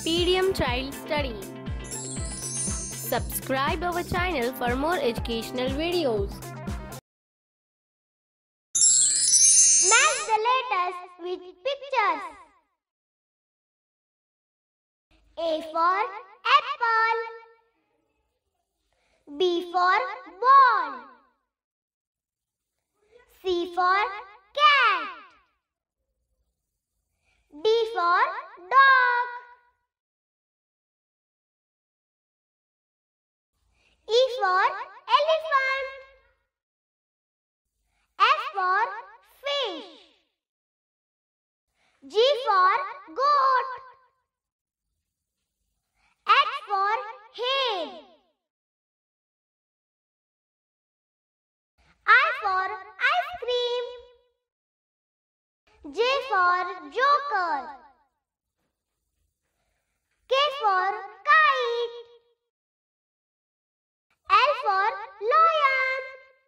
Medium Child Study. Subscribe our channel for more educational videos. Match the letters with pictures. A for apple. B for ball. C for cat. D for dog. E for elephant. F for fish. G for goat. H for head. I for ice cream. J for joker. K for kite. L for lion.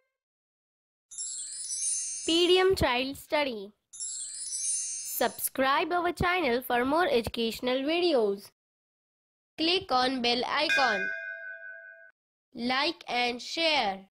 Medium Child Study. Subscribe our channel for more educational videos. Click on bell icon. Like and share.